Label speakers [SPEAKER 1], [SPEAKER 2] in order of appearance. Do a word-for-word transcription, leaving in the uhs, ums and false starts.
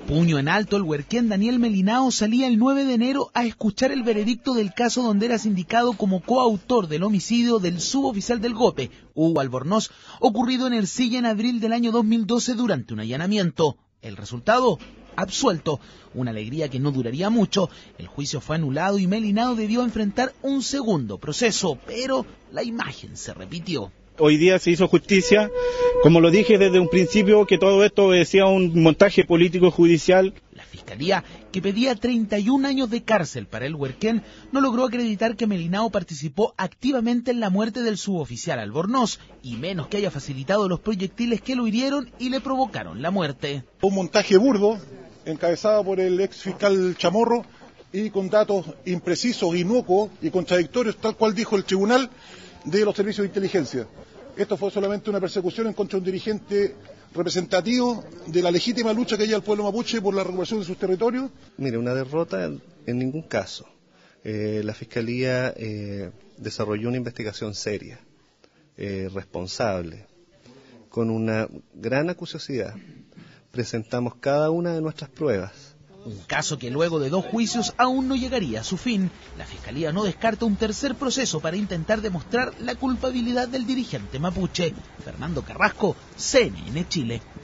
[SPEAKER 1] Puño en alto, el huerquén Daniel Melinao salía el nueve de enero a escuchar el veredicto del caso donde era sindicado como coautor del homicidio del suboficial del GOPE, Hugo Albornoz, ocurrido en Ercilla en abril del año dos mil doce durante un allanamiento. El resultado, absuelto. Una alegría que no duraría mucho. El juicio fue anulado y Melinao debió enfrentar un segundo proceso, pero la imagen se repitió.
[SPEAKER 2] Hoy día se hizo justicia, como lo dije desde un principio, que todo esto obedecía a un montaje político judicial.
[SPEAKER 1] La Fiscalía, que pedía treinta y un años de cárcel para el huerquén, no logró acreditar que Melinao participó activamente en la muerte del suboficial Albornoz, y menos que haya facilitado los proyectiles que lo hirieron y le provocaron la muerte.
[SPEAKER 3] Un montaje burdo, encabezado por el ex fiscal Chamorro, y con datos imprecisos, inocuos y contradictorios, tal cual dijo el tribunal de los servicios de inteligencia. Esto fue solamente una persecución en contra de un dirigente representativo de la legítima lucha que hay al pueblo mapuche por la recuperación de sus territorios.
[SPEAKER 4] Mire, una derrota en, en ningún caso. Eh, la Fiscalía eh, desarrolló una investigación seria, eh, responsable, con una gran acuciosidad. Presentamos cada una de nuestras pruebas.
[SPEAKER 1] Un caso que luego de dos juicios aún no llegaría a su fin. La Fiscalía no descarta un tercer proceso para intentar demostrar la culpabilidad del dirigente mapuche. Fernando Carrasco, C N N Chile.